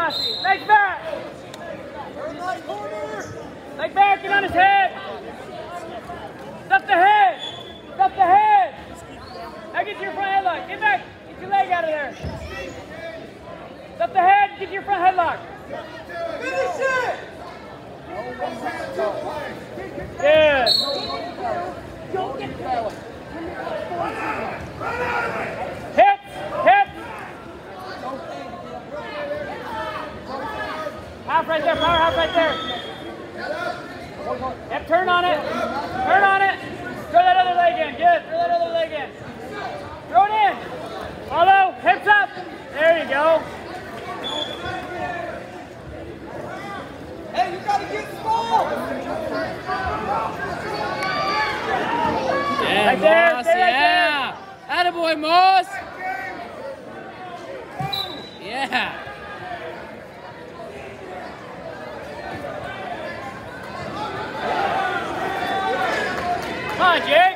Mossy. Leg back. Leg back, get on his head. Stuff the head. Stuff the head. Now get to your front headlock. Get back. Get your leg out of there. Stuff the head, get to your front headlock. Finish it. Good. Hips. Hips. Half right there, power half right there. Yep, turn on it. Turn on it. Throw that other leg in. Good. Throw that other leg in. Throw it in. Follow. Hips up. There you go. Hey, you gotta get small. Yeah, Right there, Moss, stay right yeah. Attaboy, Moss. Yeah. Come on, Jay.